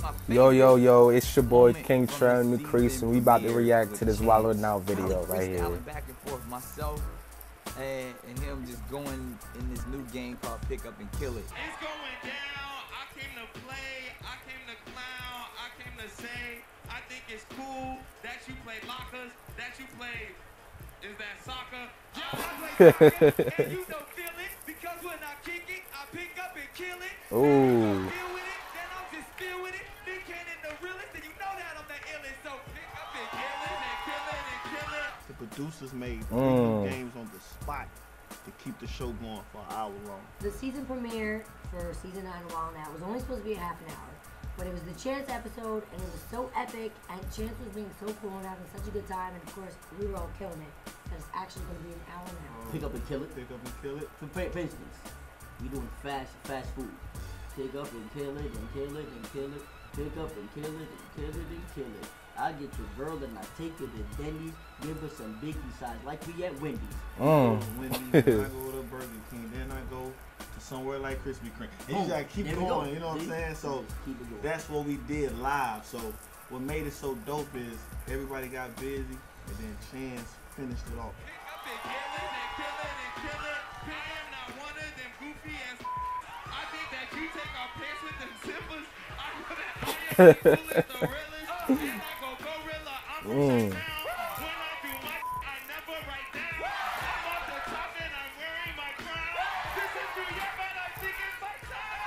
Yo, yo, yo, it's your boy King Tron McCrease, and we about to react to this Wild 'N Out video right here. Back and forth myself and him just going in this new game called Pick Up and Kill It. It's going down. I came to play. I came to clown. I came to say I think it's cool that you play lockers, that you play is that soccer. Yeah, I play soccer, and you don't feel it because when I kick it, I pick up and kill it. Ooh. Deal with it, then I'm just feel with it. Big Cannon the realest, and you know that I'm the illest. So pick up and kill it and kill it and kill it. The producers made 3 new games on the spot to keep the show going for an hour long. The season premiere for season 9 of Wild 'N Out was only supposed to be a half an hour, but it was the Chance episode, and it was so epic, and Chance was being so cool and having such a good time, and of course we were all killing it. That it's actually going to be an hour now. Pick up and kill it. Pick up and kill it. For instance, we doing fast food. Pick up and kill it and kill it and kill it. Pick up and kill it and kill it and kill it. I get your girl and I take her to Denny's, give her some biggie size like we at Wendy's. Wendy's, then I go to Burger King, then I go to somewhere like Krispy Kreme. And you gotta keep going, you know what I'm saying? So that's what we did live. So what made it so dope is everybody got busy and then Chance finished it off. Pick up and kill it and kill it and kill it. I am not one of them goofy ass. I think that you take our pants with them zippers. I know that I am the realest. And I go gorilla. I'm from Chi-Town. When I do my I never write down. I'm off the top and I'm wearing my crown. This is New York, but I think it's my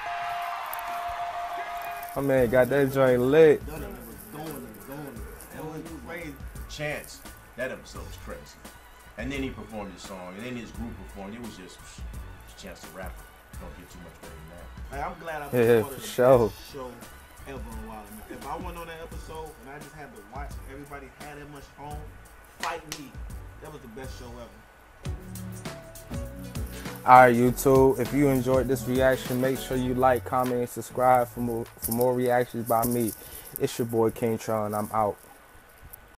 time. My man got that joint lit. That was crazy. Chance, that episode was crazy. And then he performed his song, and then his group performed. It was just Chance the Rapper. Don't get too much better than that. Hey, I'm glad I was Yeah, part of for the sure. best show ever in Wild 'N Out. If I wasn't on that episode and I just had to watch everybody had that much fun, fight me. That was the best show ever. Alright, YouTube, if you enjoyed this reaction, make sure you like, comment, and subscribe for more reactions by me. It's your boy King Tron. I'm out.